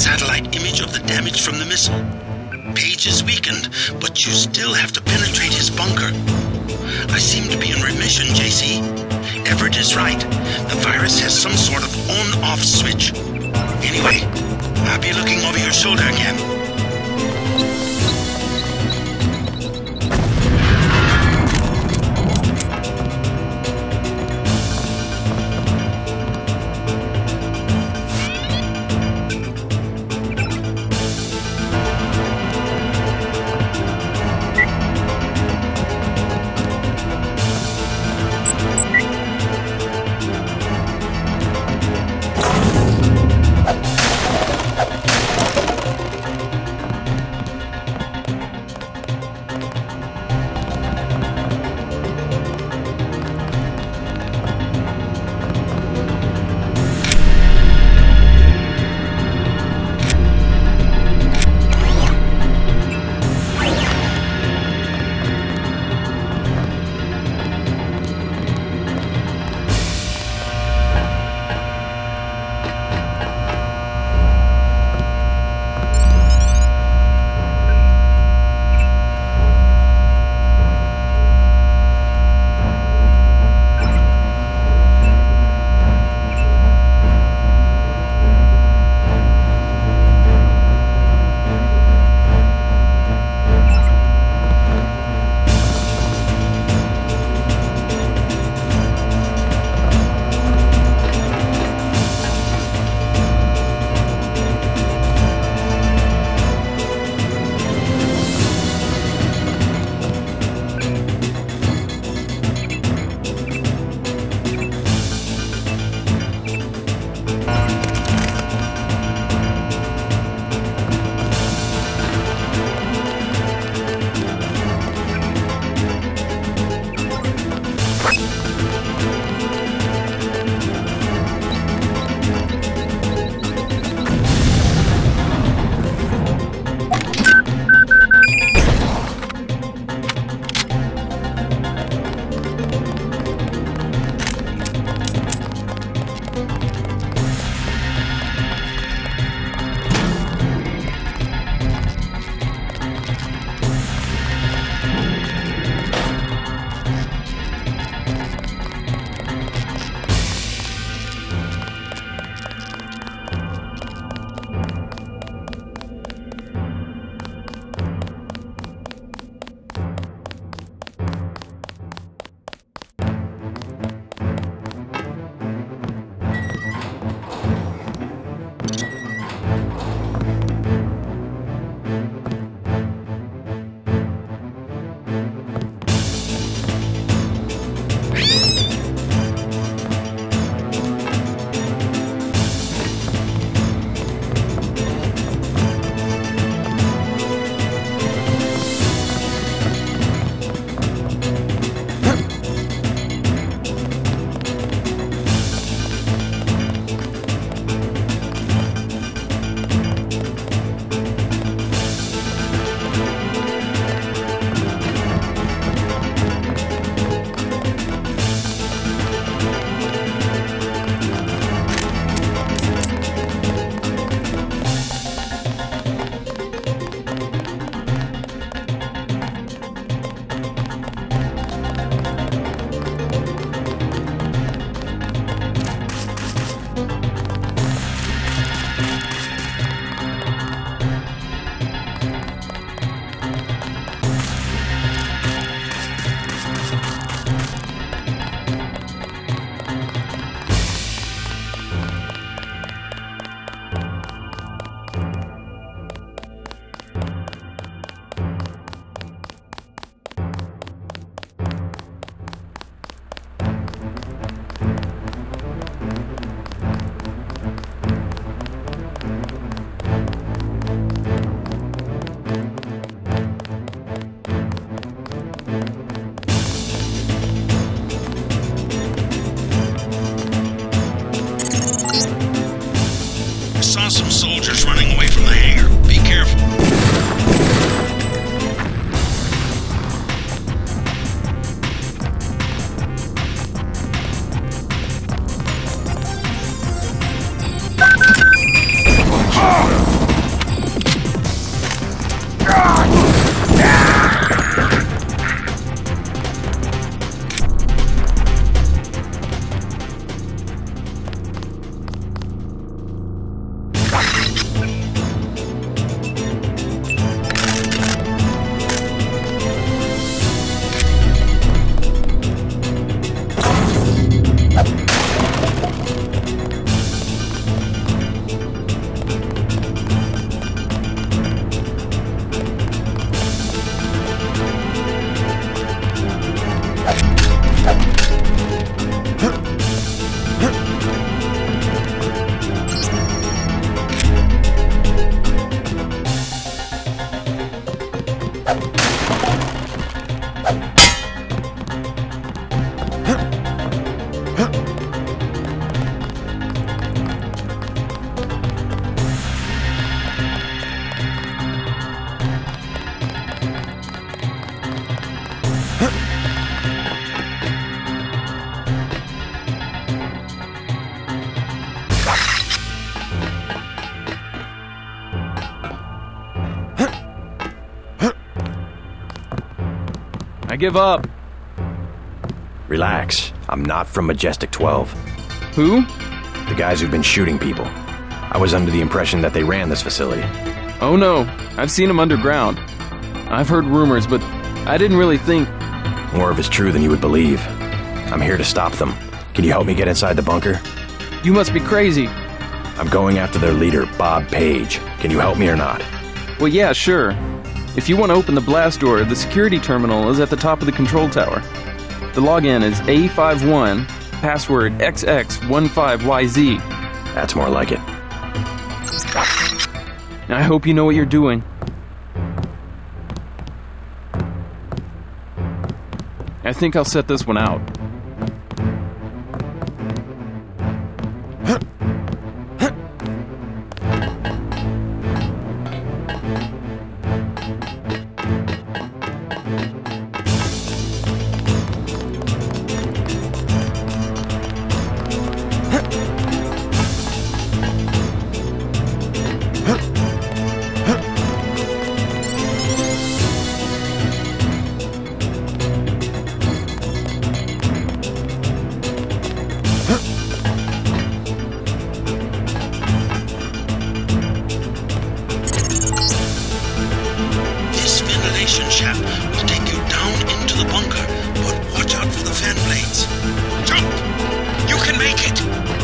satellite image of the damage from the missile. Page is weakened, but you still have to penetrate his bunker. I seem to be in remission, JC. Everett is right. The virus has some sort of on-off switch. Anyway, I'll be looking over your shoulder again. I give up. Relax. I'm not from Majestic 12. Who? The guys who've been shooting people. I was under the impression that they ran this facility. Oh no, I've seen them underground. I've heard rumors, but I didn't really think... More of it's true than you would believe. I'm here to stop them. Can you help me get inside the bunker? You must be crazy. I'm going after their leader, Bob Page. Can you help me or not? Well, yeah, sure. If you want to open the blast door, the security terminal is at the top of the control tower. The login is A51, password XX15YZ. That's more like it. I hope you know what you're doing. I think I'll set this one out. Shaft will take you down into the bunker, but watch out for the fan blades. Jump! You can make it!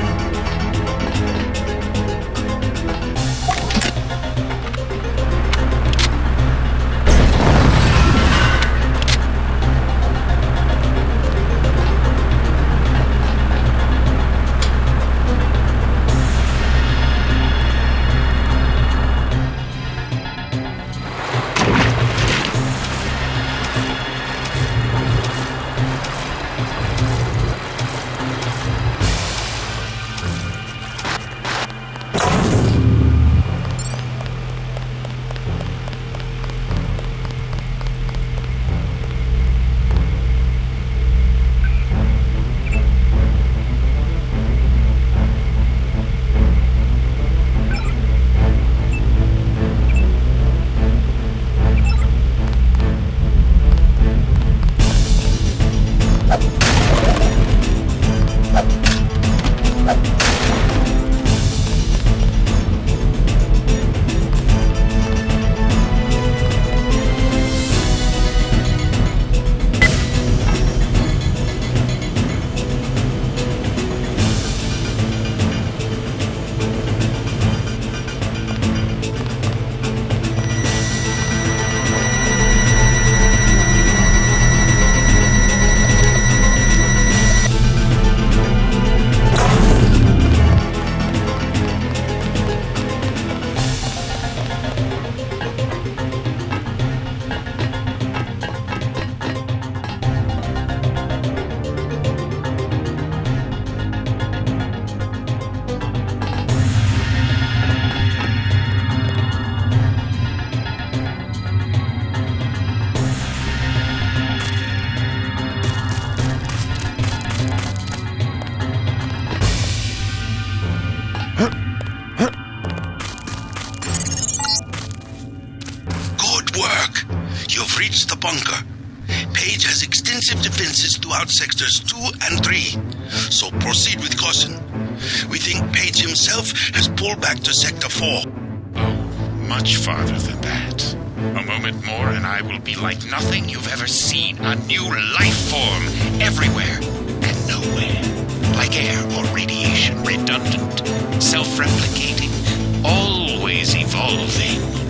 You've reached the bunker. Page has extensive defenses throughout sectors 2 and 3, so proceed with caution. We think Page himself has pulled back to Sector 4. Oh, much farther than that. A moment more and I will be like nothing you've ever seen. A new life form everywhere and nowhere. Like air or radiation, redundant, self-replicating, always evolving.